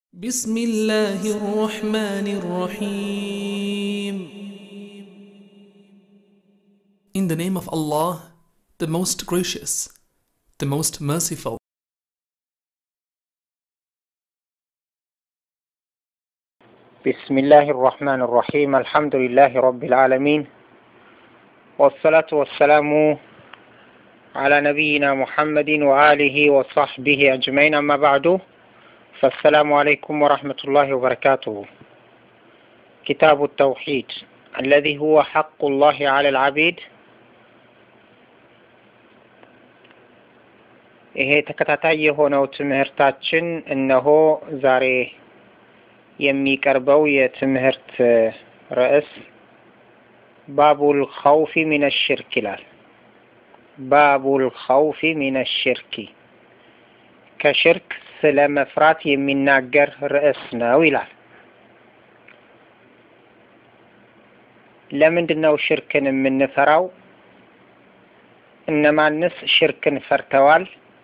بسم الله الرحمن الرحيم. In the name of Allah, the most gracious, the most merciful. بسم الله الرحمن الرحيم. الحمد لله رب العالمين، والصلاة والسلام على نبينا محمد وآله وصحبه أجمعين. أما بعد، فالسلام عليكم ورحمة الله وبركاته. كتاب التوحيد الذي هو حق الله على العبيد. ይሄ ተከታታይ የሆነው ትምህርታችን እነሆ ዛሬ የሚቀርበው የትምህርት ርዕስ ባቡል ኸውፊ ሚነ ሽርክ ይላል። ባቡል ኸውፊ ሚነ ሽርክ፣ ከሽርክ ስለ መፍራት የሚናገር ርዕስ ነው ይላል። ለምንድነው ሽርክን የምንፈራው? እነማንስ ሽርክን ፈርተዋል?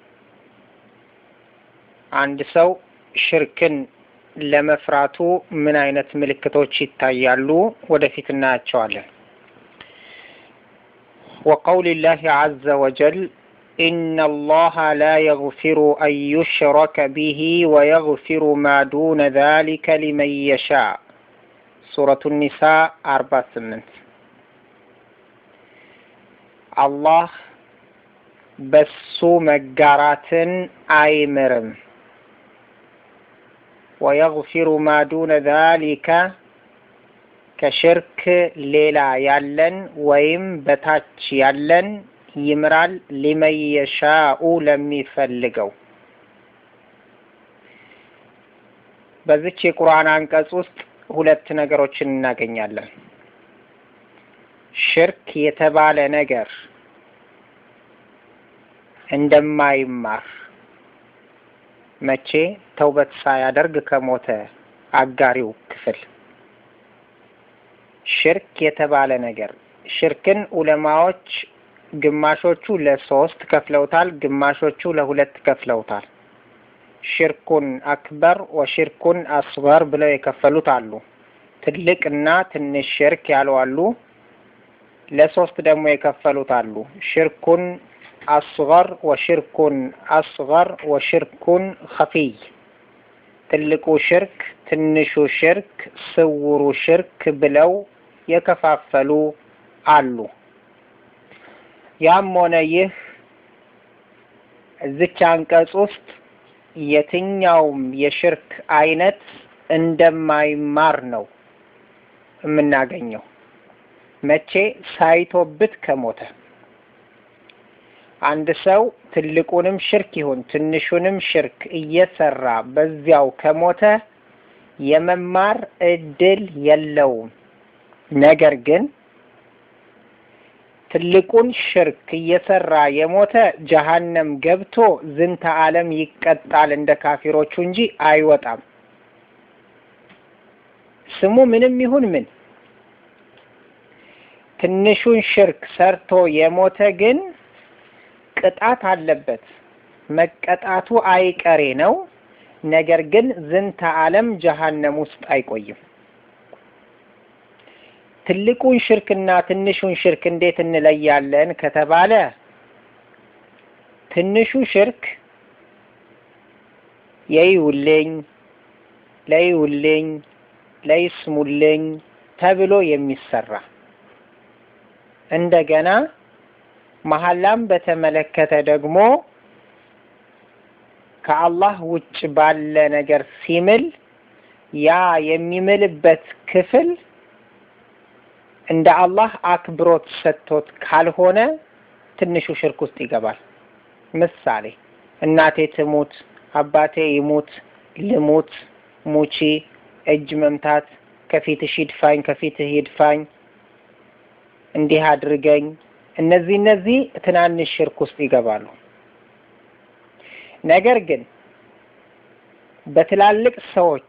አንድ ሰው ሽርክን ለመፍራቱ ምን አይነት ምልክቶች ይታያሉ? ወደፊት እናያቸዋለን። وقول الله عز وجل إن الله لا يغفر أن يشرك به ويغفر ما دون ذلك لمن يشاء. سورة النساء 48. الله በሱ መጋራትን አይምርም። ويغفر ما دون ذلك ከሽርክ ሌላ ያለን ወይም በታች ያለን ይምራል። لمن يشاء ለሚፈልገው። በዚህ የቁርአን አንቀጽ ውስጥ ሁለት ነገሮችን እናገኛለን። ሽርክ የተባለ ነገር እንደማይማር መቼ? ተውበት ሳያደርግ ከሞተ አጋሪው ክፍል። ሽርክ የተባለ ነገር፣ ሽርክን ዑለማዎች ግማሾቹ ለሶስት ከፍለውታል፣ ግማሾቹ ለሁለት ከፍለውታል። ሽርኩን አክበር ወሽርኩን አስገር ብለው የከፈሉት አሉ። ትልቅና ትንሽ ሽርክ ያሉ አሉ። ለሶስት ደግሞ የከፈሉት አሉ። ሽርኩን አስገር ወሽርኩን አስገር ወሽርኩን ኸፊይ፣ ትልቁ ሽርክ፣ ትንሹ ሽርክ፣ ስውሩ ሽርክ ብለው የከፋፈሉ አሉ። ያም ሆነ ይህ እዚች አንቀጽ ውስጥ የትኛውም የሽርክ አይነት እንደማይማር ነው የምናገኘው። መቼ? ሳይቶብት ከሞተ። አንድ ሰው ትልቁንም ሽርክ ይሁን ትንሹንም ሽርክ እየሰራ በዚያው ከሞተ የመማር እድል የለውም። ነገር ግን ትልቁን ሽርክ እየሰራ የሞተ ጀሃነም ገብቶ ዝንተ ዓለም ይቀጣል እንደ ካፊሮቹ እንጂ አይወጣም። ስሙ ምንም ይሁን ምን። ትንሹን ሽርክ ሰርቶ የሞተ ግን ቅጣት አለበት። መቀጣቱ አይቀሬ ነው። ነገር ግን ዝንተ ዓለም ጀሃነም ውስጥ አይቆይም። ትልቁን ሽርክና ትንሹን ሽርክ እንዴት እንለያለን ከተባለ፣ ትንሹ ሽርክ የይውልኝ ለይውልኝ ለይስሙልኝ ተብሎ የሚሰራ፣ እንደገና መሐላም በተመለከተ ደግሞ ከአላህ ውጭ ባለ ነገር ሲምል ያ የሚምልበት ክፍል እንደ አላህ አክብሮት ሰጥቶት ካልሆነ ትንሹ ሽርክ ውስጥ ይገባል። ምሳሌ፣ እናቴ ትሙት፣ አባቴ ይሙት፣ ልሙት፣ ሙቺ፣ እጅ መምታት፣ ከፊትሽ ይድፋኝ፣ ከፊትህ ይድፋኝ፣ እንዲህ አድርገኝ፣ እነዚህ ትናንሽ ሽርክ ውስጥ ይገባሉ። ነገር ግን በትላልቅ ሰዎች፣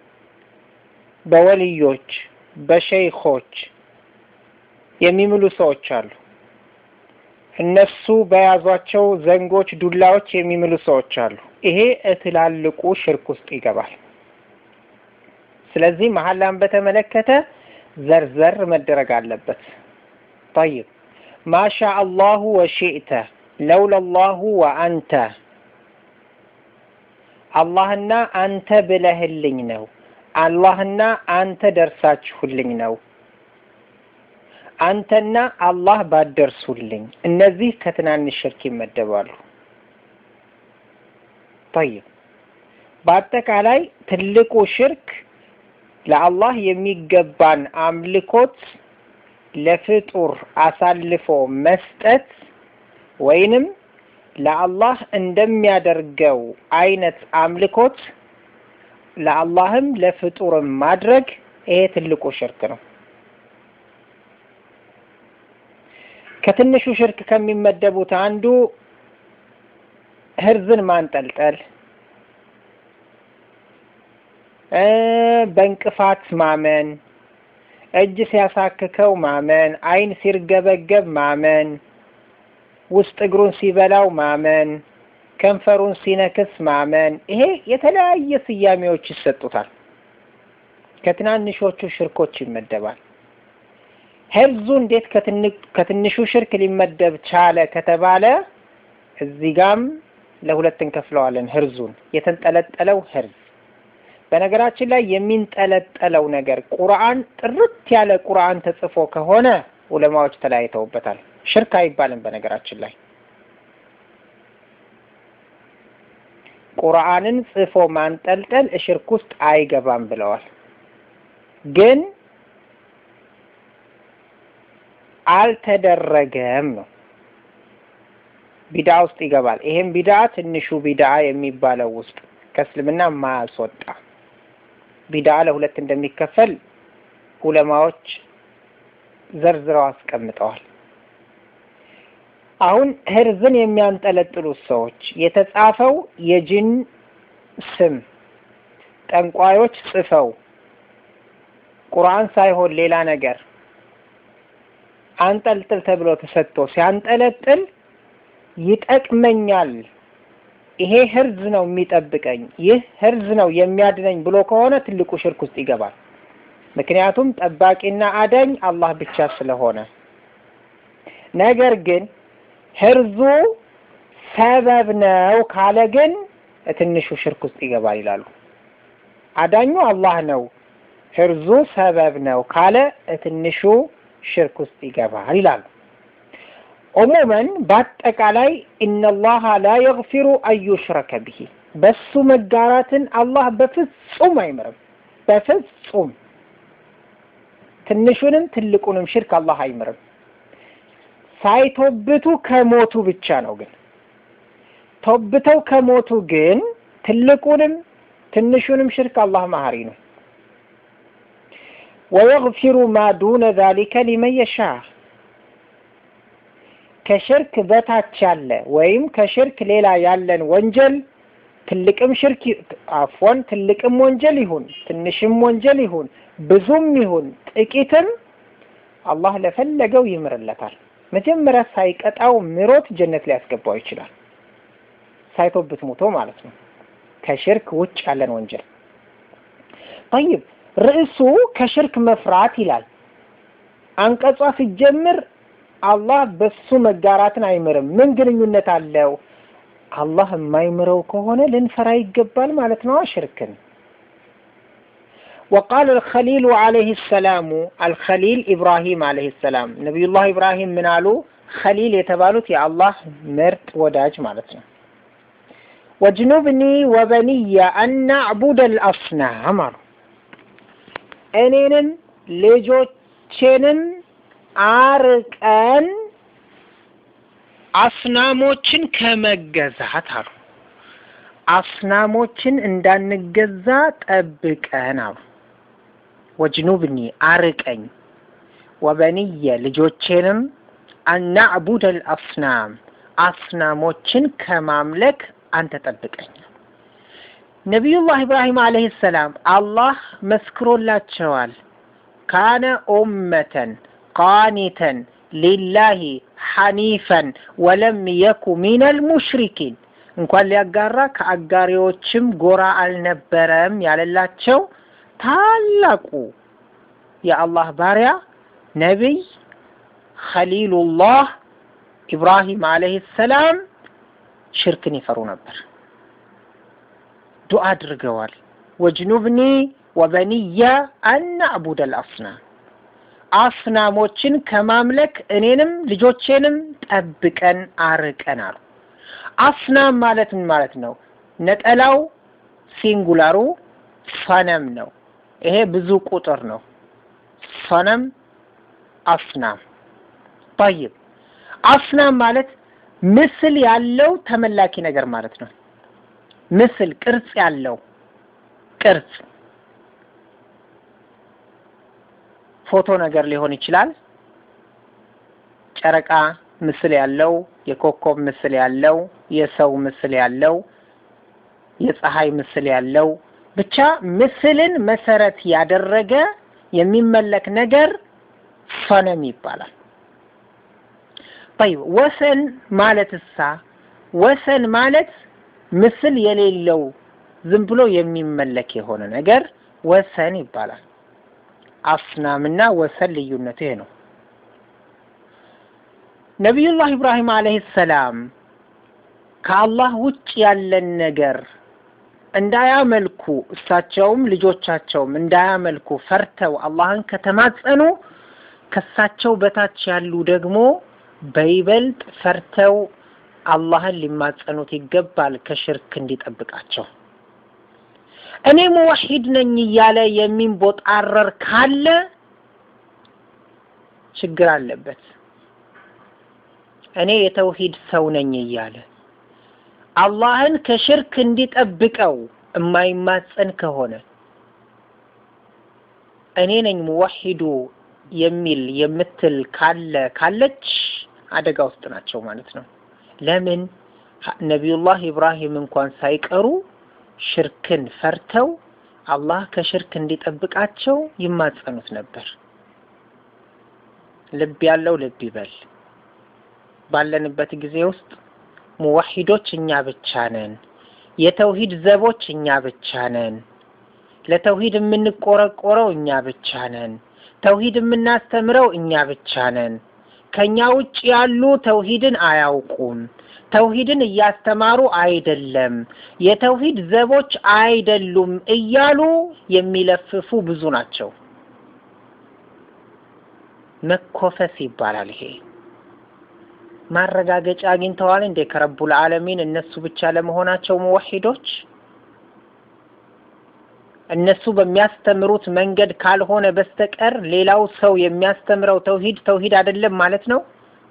በወልዮች፣ በሸይኾች የሚምሉ ሰዎች አሉ። እነሱ በያዟቸው ዘንጎች፣ ዱላዎች የሚምሉ ሰዎች አሉ። ይሄ ትላልቁ ሽርክ ውስጥ ይገባል። ስለዚህ መሐላን በተመለከተ ዘርዘር መደረግ አለበት። طيب ما شاء الله وشئت لولا الله وأنت አላህና አንተ ብለህልኝ ነው አላህና አንተ ደርሳችሁልኝ ነው አንተና አላህ ባደርሱልኝ እነዚህ ከትናንሽ ሽርክ ይመደባሉ። طيب በአጠቃላይ ትልቁ ሽርክ ለአላህ የሚገባን አምልኮት ለፍጡር አሳልፎ መስጠት ወይንም ለአላህ እንደሚያደርገው አይነት አምልኮት ለአላህም ለፍጡርም ማድረግ ይሄ ትልቁ ሽርክ ነው። ከትንሹ ሽርክ ከሚመደቡት አንዱ ህርዝን ማንጠልጠል፣ በእንቅፋት ማመን፣ እጅ ሲያሳክከው ማመን፣ አይን ሲርገበገብ ማመን፣ ውስጥ እግሩን ሲበላው ማመን፣ ከንፈሩን ሲነክስ ማመን። ይሄ የተለያየ ስያሜዎች ይሰጡታል። ከትናንሾቹ ሽርኮች ይመደባል። ህርዙ እንዴት ከትንሹ ሽርክ ሊመደብ ቻለ ከተባለ እዚህ ጋም ለሁለት እንከፍለዋለን። ህርዙን የተንጠለጠለው ህርዝ በነገራችን ላይ የሚንጠለጠለው ነገር ቁርአን ጥርት ያለ ቁርአን ተጽፎ ከሆነ ዑለማዎች ተለያይተውበታል። ሽርክ አይባልም። በነገራችን ላይ ቁርአንን ጽፎ ማንጠልጠል ሽርክ ውስጥ አይገባም ብለዋል። ግን አልተደረገም ነው ቢድዓ ውስጥ ይገባል። ይሄም ቢድዓ ትንሹ ቢድዓ የሚባለው ውስጥ ከእስልምና ማያስወጣ ቢድዓ ለሁለት እንደሚከፈል ዑለማዎች ዘርዝረው አስቀምጠዋል። አሁን ህርዝን የሚያንጠለጥሉ ሰዎች የተጻፈው የጂን ስም ጠንቋዮች ጽፈው ቁርአን ሳይሆን ሌላ ነገር አንጠልጥል ተብሎ ተሰጥቶ ሲያንጠለጥል ይጠቅመኛል፣ ይሄ ህርዝ ነው የሚጠብቀኝ፣ ይህ ህርዝ ነው የሚያድነኝ ብሎ ከሆነ ትልቁ ሽርክ ውስጥ ይገባል። ምክንያቱም ጠባቂና አዳኝ አላህ ብቻ ስለሆነ። ነገር ግን ህርዙ ሰበብ ነው ካለ ግን ትንሹ ሽርክ ውስጥ ይገባል ይላሉ። አዳኙ አላህ ነው፣ ህርዙ ሰበብ ነው ካለ ትንሹ ሽርክ ውስጥ ይገባል ይላሉ። ዑሙመን በአጠቃላይ ኢነላህ ላ የግፊሩ አን ዩሽረከ ቢሂ በሱ መጋራትን አላህ በፍጹም አይምርም። በፍጹም ትንሹንም ትልቁንም ሽርክ አላህ አይምርም። ሳይቶብቱ ከሞቱ ብቻ ነው። ግን ተውብተው ከሞቱ ግን ትልቁንም ትንሹንም ሽርክ አላህ መሐሪ ነው። ወየግፊሩ ማ ዱነ ዛሊከ ሊመን የሻእ ከሽርክ በታች ያለ ወይም ከሽርክ ሌላ ያለን ወንጀል ትልቅም ሽርክ ትልቅም ወንጀል ይሁን ትንሽም ወንጀል ይሁን ብዙም ይሁን ጥቂትም አላህ ለፈለገው ይምርለታል። መጀመሪያ ሳይቀጣው ምሮት ጀነት ሊያስገባው ይችላል። ሳይቶብት ሞቶ ማለት ነው። ከሽርክ ውጭ ያለን ወንጀል طيب ርዕሱ ከሽርክ መፍራት ይላል። አንቀጿ ሲጀምር አላህ በሱ መጋራትን አይምርም። ምን ግንኙነት አለው? አላህ የማይምረው ከሆነ ልንፈራ ይገባል ማለት ነው ሽርክን። وقال الخليل عليه السلام الخليل إبراهيم عليه السلام نبي الله إبراهيم من قالوا خليل يتبالوت يا الله مرت وداج مالتنا وجنوبني وبني أن نعبد الأصنام أنين لجوتشنن አርቀን አስናሞችን ከመገዛት አሉ። አስናሞችን እንዳንገዛ ጠብቀን አሉ። ወጅኑብኒ አርቀኝ ወበንየ ልጆቼንም አናዕቡድ አልአስናም አስናሞችን ከማምለክ አንተ ጠብቀኝ። ነቢዩላህ ኢብራሂም አለይሂ ሰላም አላህ መስክሮላቸዋል። ካነ ኡመተን ቃኒተን ሊላሂ ሐኒፈን ወለም የኩ ሚነል ሙሽሪኪን እንኳን ሊያጋራ ከአጋሪዎችም ጎራ አልነበረም ያለላቸው ታላቁ የአላህ ባሪያ ነብይ ኸሊሉላህ ኢብራሂም አለይሂ ሰላም ሽርክን ይፈሩ ነበር። ዱዓ አድርገዋል። ወጅኑብኒ ወበኒያ አን ነዕቡደ አልአስናም፣ አስናሞችን ከማምለክ እኔንም ልጆቼንም ጠብቀን አርቀን አሉ። አስናም ማለት ምን ማለት ነው? ነጠላው ሲንጉላሩ ሰነም ነው። ይሄ ብዙ ቁጥር ነው። ሰነም አስናም። طيب አስናም ማለት ምስል ያለው ተመላኪ ነገር ማለት ነው። ምስል ቅርጽ ያለው ቅርጽ ፎቶ ነገር ሊሆን ይችላል። ጨረቃ ምስል ያለው፣ የኮከብ ምስል ያለው፣ የሰው ምስል ያለው፣ የፀሐይ ምስል ያለው፣ ብቻ ምስልን መሰረት ያደረገ የሚመለክ ነገር ሰነም ይባላል። طيب ወሰን ማለትሳ ወሰን ማለት ምስል የሌለው ዝም ብሎ የሚመለክ የሆነ ነገር ወሰን ይባላል። አስናምና ወሰን ልዩነቱ ይሄ ነው። ነብዩላህ ኢብራሂም አለይሂ ሰላም ከአላህ ውጭ ያለን ነገር እንዳያመልኩ እሳቸውም ልጆቻቸውም እንዳያመልኩ ፈርተው አላህን ከተማጸኑ ከሳቸው በታች ያሉ ደግሞ በይበልጥ ፈርተው አላህን ሊማጸኑት ይገባል ከሽርክ እንዲጠብቃቸው። እኔ ሙወሂድ ነኝ እያለ የሚንቦጣረር ካለ ችግር አለበት። እኔ የተውሂድ ሰው ነኝ እያለ አላህን ከሽርክ እንዲጠብቀው የማይማጸን ከሆነ እኔ ነኝ ሙወሂዱ የሚል የምትል ካለች አደጋ ውስጥ ናቸው ማለት ነው። ለምን ነብዩላህ ኢብራሂም እንኳን ሳይቀሩ ሽርክን ፈርተው አላህ ከሽርክ እንዲጠብቃቸው ይማጸኑት ነበር። ልብ ያለው ልብ ይበል። ባለንበት ጊዜ ውስጥ ሙወሂዶች እኛ ብቻ ነን። የተውሂድ ዘቦች እኛ ብቻ ነን። ለተውሂድ የምንቆረቆረው እኛ ብቻ ነን። ተውሂድ የምናስተምረው እኛ ብቻ ነን። ከኛ ውጭ ያሉ ተውሂድን አያውቁም። ተውሂድን እያስተማሩ አይደለም። የተውሂድ ዘቦች አይደሉም እያሉ የሚለፍፉ ብዙ ናቸው። መኮፈስ ይባላል ይሄ። ማረጋገጫ አግኝተዋል እንደ ከረቡል ዓለሚን እነሱ ብቻ ለመሆናቸው ሙወሂዶች? እነሱ በሚያስተምሩት መንገድ ካልሆነ በስተቀር ሌላው ሰው የሚያስተምረው ተውሂድ አይደለም ማለት ነው።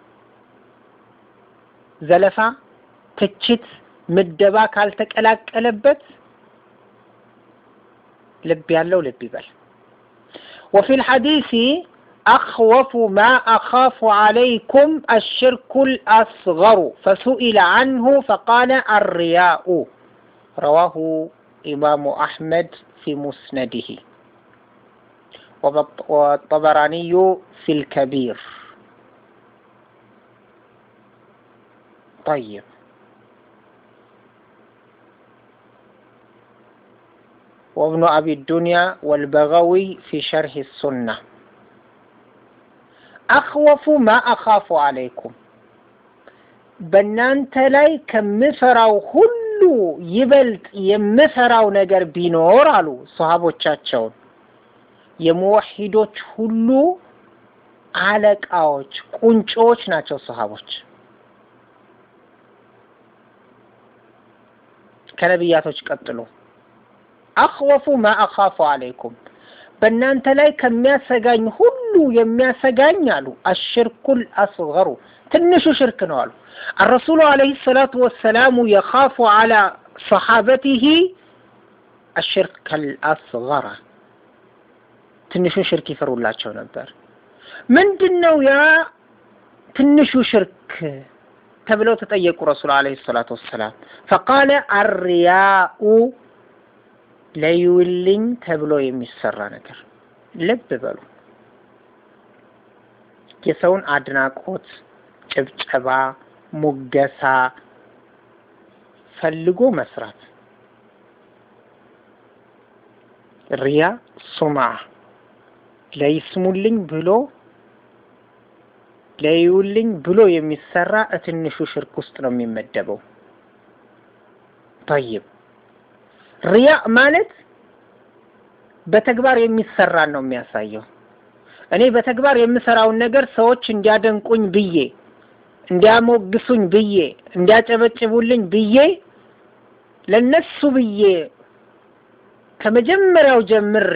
ዘለፋ፣ ትችት፣ ምደባ ካልተቀላቀለበት ልብ ያለው ልብ ይበል። وفي الحديث أخوف ما أخاف عليكم الشرك الأصغر فسئل عنه فقال الرياء. رواه إمام أحمد في مسنده والطبراني في الكبير. طيب وابن أبي الدنيا والبغوي في شرح السنة. أخوف ما أخاف عليكم በእናንተ ላይ ከምፈራው ሁሉ ይበልጥ የምፈራው ነገር ቢኖር አሉ ሱሐቦቻቸው የሙወሂዶች ሁሉ አለቃዎች ቁንጮች ናቸው ሱሐቦች ከነቢያቶች ቀጥሎ أخوف ما أخاف عليكم በእናንተ ላይ ከሚያሰጋኝ ሁሉ የሚያሰጋኝ አሉ الشرك الأصغر ትንሹ ሽርክ ነው አሉ الرسول عليه الصلاة والسلام يخاف على صحابته الشرك الأصغر ትንሹ ሽርክ ይፈሩላቸው ነበር ምንድነው ያ ትንሹ ሽርክ ተብለው ተጠየቁ رسول عليه الصلاة والسلام فقال الرياء ለይውልኝ ተብሎ የሚሰራ ነገር ልብ በሉ የሰውን አድናቆት ጭብጨባ ሙገሳ ፈልጎ መስራት ሪያ ሱማ ለይስሙልኝ ብሎ ለይውልኝ ብሎ የሚሰራ ትንሹ ሽርክ ውስጥ ነው የሚመደበው። طيب ሪያ ማለት በተግባር የሚሰራ ነው የሚያሳየው። እኔ በተግባር የምሰራው ነገር ሰዎች እንዲያደንቁኝ ብዬ እንዲያሞግሱኝ ብዬ እንዲያጨበጭቡልኝ ብዬ ለነሱ ብዬ ከመጀመሪያው ጀምሬ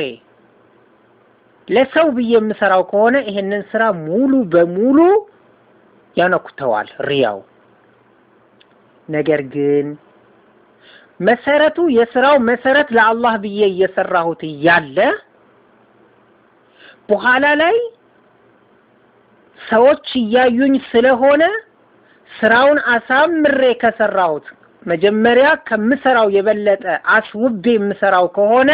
ለሰው ብዬ የምሰራው ከሆነ ይሄንን ስራ ሙሉ በሙሉ ያነኩተዋል ሪያው። ነገር ግን መሰረቱ የስራው መሰረት ለአላህ ብዬ እየሰራሁት ያለ በኋላ ላይ ሰዎች ያዩኝ ስለሆነ ስራውን አሳምሬ ከሰራሁት መጀመሪያ ከምሰራው የበለጠ አስውቤ የምሰራው ከሆነ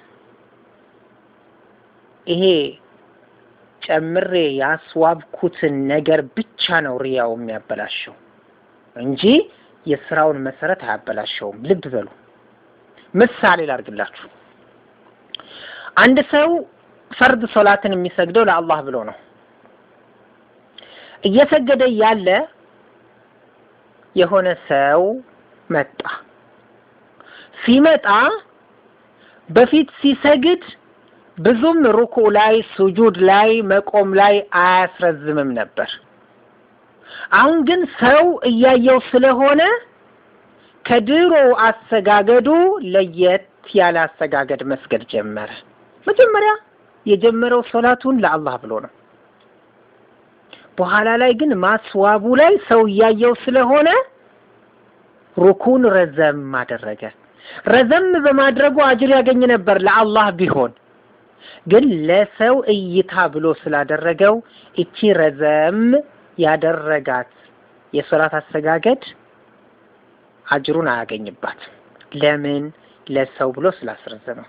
ይሄ ጨምሬ ያስዋብኩትን ነገር ብቻ ነው ሪያው የሚያበላሸው እንጂ የስራውን መሰረት አያበላሸውም። ልብ በሉ። ምሳሌ ላድርግላችሁ። አንድ ሰው ፈርድ ሶላትን የሚሰግደው ለአላህ ብሎ ነው። እየሰገደ ያለ የሆነ ሰው መጣ። ሲመጣ በፊት ሲሰግድ ብዙም ሩኩዕ ላይ ሱጁድ ላይ መቆም ላይ አያስረዝምም ነበር። አሁን ግን ሰው እያየው ስለሆነ ከድሮ አሰጋገዱ ለየት ያለ አሰጋገድ መስገድ ጀመረ። መጀመሪያ የጀመረው ሶላቱን ለአላህ ብሎ ነው። በኋላ ላይ ግን ማስዋቡ ላይ ሰው እያየው ስለሆነ ሩኩን ረዘም አደረገ። ረዘም በማድረጉ አጅር ያገኝ ነበር ለአላህ ቢሆን፣ ግን ለሰው እይታ ብሎ ስላደረገው እቺ ረዘም ያደረጋት የሶላት አሰጋገድ አጅሩን አያገኝባት። ለምን? ለሰው ብሎ ስላስረዘመው።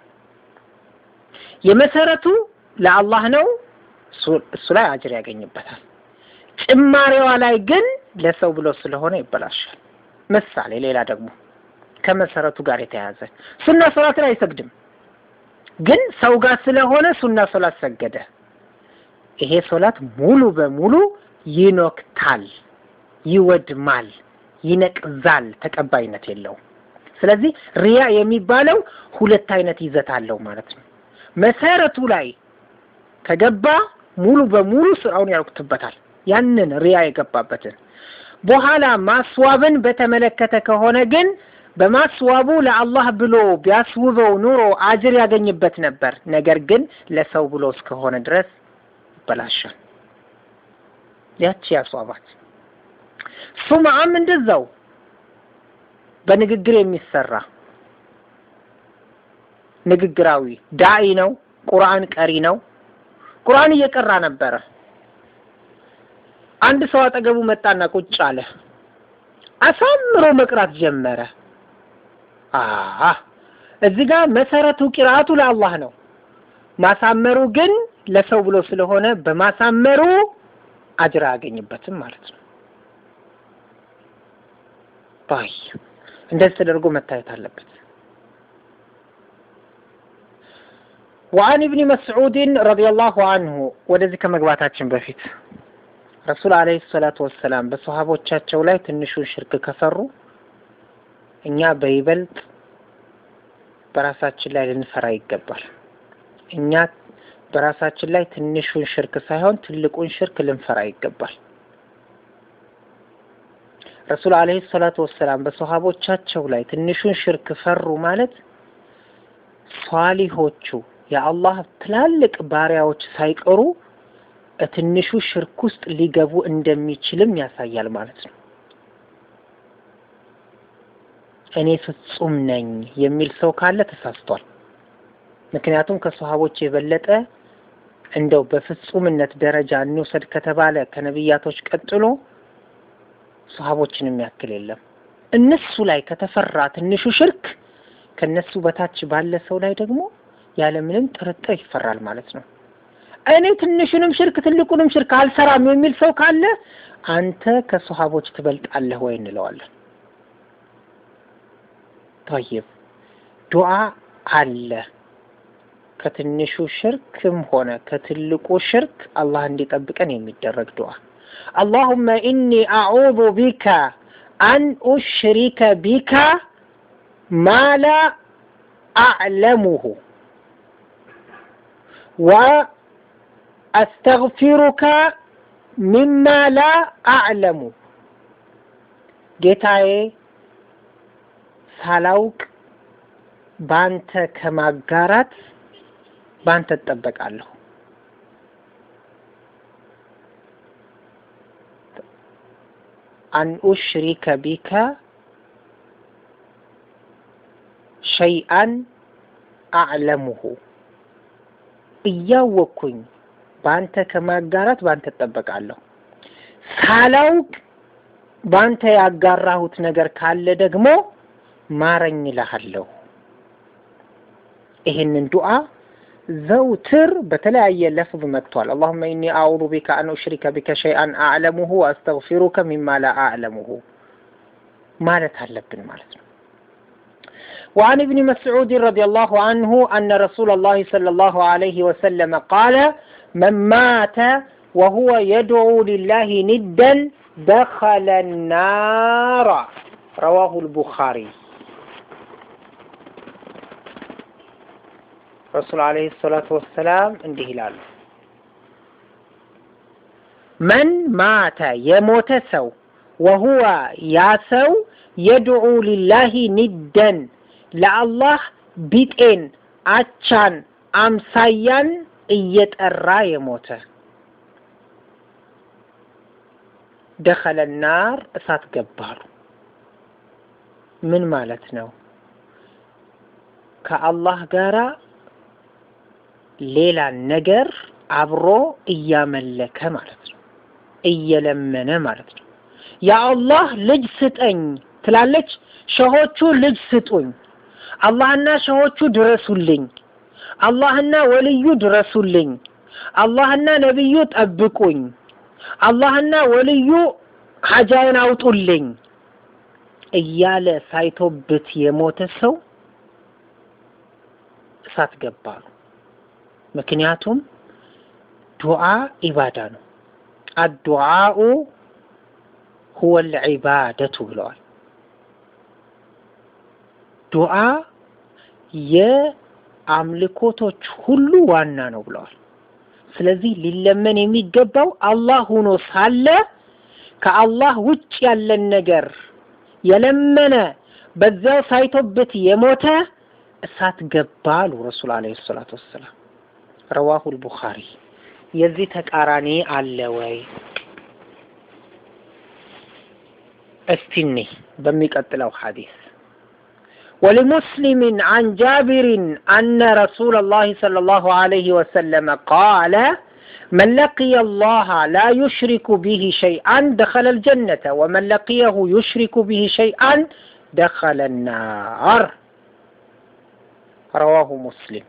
የመሰረቱ ለአላህ ነው፣ እሱ ላይ አጅር ያገኝበታል። ጭማሪዋ ላይ ግን ለሰው ብሎ ስለሆነ ይበላሻል። ምሳሌ ሌላ ደግሞ ከመሰረቱ ጋር የተያያዘ ሱና ሶላት ላይ አይሰግድም፣ ግን ሰው ጋር ስለሆነ ሱና ሶላት ሰገደ። ይሄ ሶላት ሙሉ በሙሉ ይኖክታል፣ ይወድማል፣ ይነቅዛል፣ ተቀባይነት የለውም። ስለዚህ ሪያ የሚባለው ሁለት አይነት ይዘት አለው ማለት ነው። መሰረቱ ላይ ከገባ ሙሉ በሙሉ ስራውን ያውክትበታል፣ ያንን ሪያ የገባበትን። በኋላ ማስዋብን በተመለከተ ከሆነ ግን በማስዋቡ ለአላህ ብሎ ቢያስውበው ኑሮ አጅር ያገኝበት ነበር። ነገር ግን ለሰው ብሎ እስከሆነ ድረስ ይበላሻል። ያቺ ያስዋባት ሱምዓም እንደዛው በንግግር የሚሰራ ንግግራዊ ዳኢ ነው፣ ቁርአን ቀሪ ነው። ቁርአን እየቀራ ነበር። አንድ ሰው አጠገቡ መጣና ቁጭ አለ። አሳምሮ መቅራት ጀመረ። እዚህ ጋር መሰረቱ ቂራአቱ ለአላህ ነው። ማሳመሩ ግን ለሰው ብሎ ስለሆነ በማሳመሩ አጅር አያገኝበትም ማለት ነው። ባይ እንደዚህ ተደርጎ መታየት አለበት። وعن ابن مسعود رضي الله عنه ወደዚህ ከመግባታችን በፊት ረሱል አለይሂ ሰላቱ ወሰለም በሷሃቦቻቸው ላይ ትንሹን ሽርክ ከሰሩ እኛ በይበልጥ በራሳችን ላይ ልንፈራ ይገባል። እኛ በራሳችን ላይ ትንሹን ሽርክ ሳይሆን ትልቁን ሽርክ ልንፈራ ይገባል። ረሱል አለይሂ ሰላቱ ወሰለም በሷሃቦቻቸው ላይ ትንሹን ሽርክ ፈሩ ማለት ሷሊሆቹ የአላህ ትላልቅ ባሪያዎች ሳይቀሩ ትንሹ ሽርክ ውስጥ ሊገቡ እንደሚችልም ያሳያል ማለት ነው። እኔ ፍጹም ነኝ የሚል ሰው ካለ ተሳስቷል። ምክንያቱም ከሷሃቦች የበለጠ እንደው በፍጹምነት ደረጃ እንውሰድ ከተባለ ከነብያቶች ቀጥሎ ሷሃቦችን የሚያክል የለም። እነሱ ላይ ከተፈራ ትንሹ ሽርክ ከነሱ በታች ባለ ሰው ላይ ደግሞ ያለ ምንም ጥርጥር ይፈራል ማለት ነው። እኔ ትንሹንም ሽርክ ትልቁንም ሽርክ አልሰራም የሚል ሰው ካለ አንተ ከሷሃቦች ትበልጣለህ ወይ እንለዋለን። طيب ዱዓ አለ ከትንሹ ሽርክም ሆነ ከትልቁ ሽርክ አላህ እንዲጠብቀን የሚደረግ ዱዓ اللهم إني أعوذ بك أن أشرك بك ما لا أعلمه وأستغفرك مما لا أعلم ጌታዬ ሳላውቅ ባንተ ከማጋራት ባንተ ተጠበቃለሁ أن أشرك بك شيئا أعلمه እያወኩኝ ባንተ ከማጋራት ባንተ ተጠበቃለሁ ሳላውቅ ባንተ ያጋራሁት ነገር ካለ ደግሞ ማረኝ ይላልሁ ይሄንን ዱዓ ዘውትር በተለያየ ለፍዝ መጥቷል اللهم إني أعوذ بك أن أشرك بك شيئا أعلمه وأستغفرك مما لا أعلمه ማለት አለብን ማለት ነው وعن ابن مسعود رضي الله عنه أن رسول الله صلى الله عليه وسلم قال من مات وهو يدعو لله ندا دخل النار رواه البخاري رسول عليه الصلاة والسلام እንዲህ ይላሉ من مات يموت ሰው وهو ያሰው يدعو لله ندا ለአላህ ቢጤን አቻን አምሳያን እየጠራ የሞተ دخل النار እሳት ገባሉ ምን ማለት ነው ከአላህ ጋራ ሌላ ነገር አብሮ እያመለከ ማለት ነው እየለመነ ማለት ነው ያ አላህ ልጅ ስጠኝ ትላለች ሸሆቹ ልጅ ስጡኝ አላህና ሸሆቹ ድረሱልኝ አላህና ወልዩ ድረሱልኝ አላህና ነብዩ ጠብቁኝ አላህና ወልዩ ሐጃውን አውጡልኝ እያለ ሳይቶበት የሞተ ሰው እሳት ገባሉ ምክንያቱም ዱዓ ኢባዳ ነው الدعاء هو العبادة ብለዋል ዱዓ የአምልኮቶች ሁሉ ዋና ነው ብለዋል ስለዚህ ሊለመን የሚገባው አላህ ሆኖ ሳለ ከአላህ ውጭ ያለ ነገር የለመነ በዛው ሳይቶበት የሞተ እሳት ገባሉ ረሱል አለይሂ ሰላቱ ወሰለም رواه البخاري የዚህ ተቃራኒ አለ ወይ እስቲኒ በሚቀጥለው ሐዲስ ولمسلم عن جابر أن رسول الله صلى الله عليه وسلم قال من لقي الله لا يشرك به شيئا دخل الجنة ومن لقيه يشرك به شيئا دخل النار رواه مسلم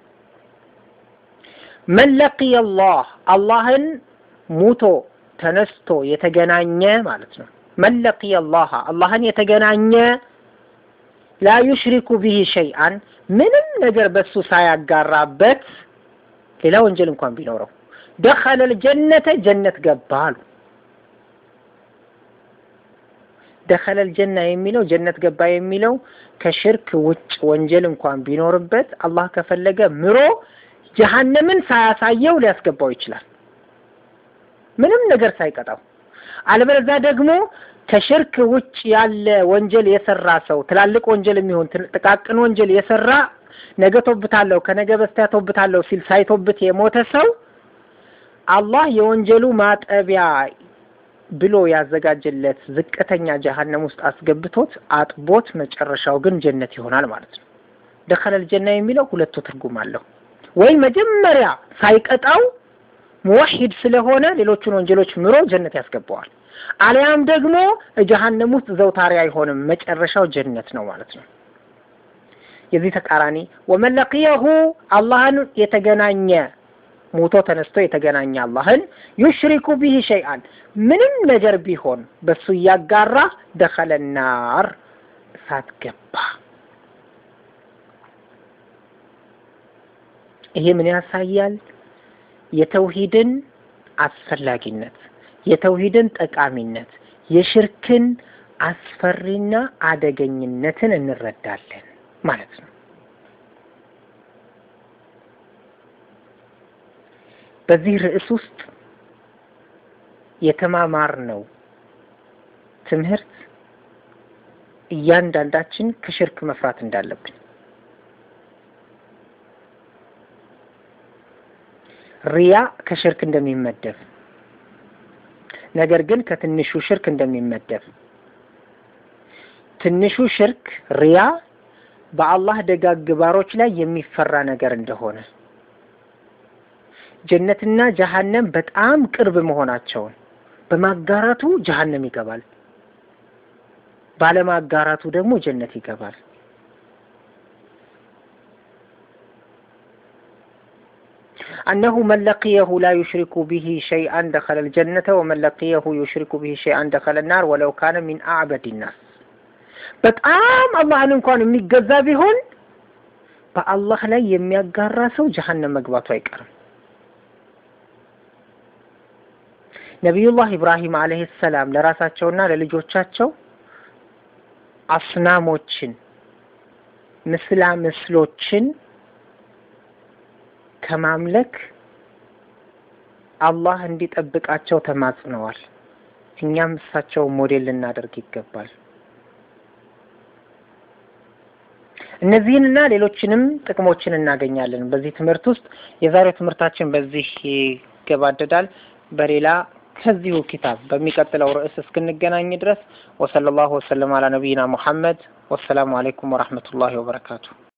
من لقي الله اللهن موتو تنستو يتجنانيا معناتنا من لقي الله اللهن يتجنانيا لا يشرك به شيئا ምንም ነገር በሱ ሳያጋራበት ሌላ ወንጀል እንኳን ቢኖረው دخل الجنة جنة ገባሉ دخل الجنة የሚለው ጀነት ገባ የሚለው ከሽርክ ውጭ ወንጀል እንኳን ቢኖርበት አላህ ከፈለገ ምሮ ጀሃነምን ሳያሳየው ሊያስገባው ይችላል ምንም ነገር ሳይቀጣው አለበለዚያ ደግሞ ከሽርክ ውጭ ያለ ወንጀል የሰራ ሰው ትላልቅ ወንጀል የሚሆን ጥቃቅን ወንጀል የሰራ ነገ ተውብታለሁ ከነገ በስቲያ ተውብታለሁ ሲል ሳይተውበት የሞተ ሰው አላህ የወንጀሉ ማጠቢያ ብሎ ያዘጋጀለት ዝቅተኛ ጀሃነም ውስጥ አስገብቶት አጥቦት መጨረሻው ግን ጀነት ይሆናል ማለት ነው دخل الجنة የሚለው ሁለቱ ትርጉም አለው ወይ መጀመሪያ ሳይቀጣው ሙወሂድ ስለሆነ ሌሎቹን ወንጀሎች ምሮ ጀነት ያስገባዋል አልያም ደግሞ ጀሃነም ውስጥ ዘውታሪ አይሆንም መጨረሻው ጀነት ነው ማለት ነው የዚህ ተቃራኒ ومن لقيه አላህን የተገናኘ ሞቶ ተነስቶ የተገናኘ አላህን يشرك به شيئا ምንም ነገር ቢሆን በሱ ያጋራ دخل النار እሳት ገባ ይሄ ምን ያሳያል? የተውሂድን አስፈላጊነት፣ የተውሂድን ጠቃሚነት፣ የሽርክን አስፈሪና አደገኝነትን እንረዳለን ማለት ነው። በዚህ ርዕስ ውስጥ የተማማርነው ትምህርት እያንዳንዳችን ከሽርክ መፍራት እንዳለብን፣ ሪያ ከሽርክ እንደሚመደብ፣ ነገር ግን ከትንሹ ሽርክ እንደሚመደብ፣ ትንሹ ሽርክ ሪያ በአላህ ደጋግ ባሮች ላይ የሚፈራ ነገር እንደሆነ፣ ጀነትና ጀሃነም በጣም ቅርብ መሆናቸውን፣ በማጋራቱ ጀሃነም ይገባል፣ ባለማጋራቱ ደግሞ ጀነት ይገባል። أنه من لقيه لا يشرك به شيئا دخل الجنة ومن لقيه يشرك به شيئا دخل النار ولو كان من أعبد الناس. በጣም አላህን እንኳን የሚገዛ ቢሆን በአላህ ላይ የሚያጋራ ሰው ጀሃነም መግባቱ አይቀርም። ነብዩላህ ኢብራሂም አለይሂ ሰላም ለራሳቸውና ለልጆቻቸው አስናሞችን ምስሎችን ከማምለክ አላህ እንዲጠብቃቸው ተማጽነዋል። እኛም እሳቸው ሞዴል ልናደርግ ይገባል። እነዚህንና ሌሎችንም ጥቅሞችን እናገኛለን በዚህ ትምህርት ውስጥ። የዛሬው ትምህርታችን በዚህ ይገባደዳል። በሌላ ከዚሁ ኪታብ በሚቀጥለው ርዕስ እስክንገናኝ ድረስ ወሰለላሁ ወሰለም ዐላ ነብይና ሙሐመድ ወሰላሙ አለይኩም ወራህመቱላሂ ወበረካቱ።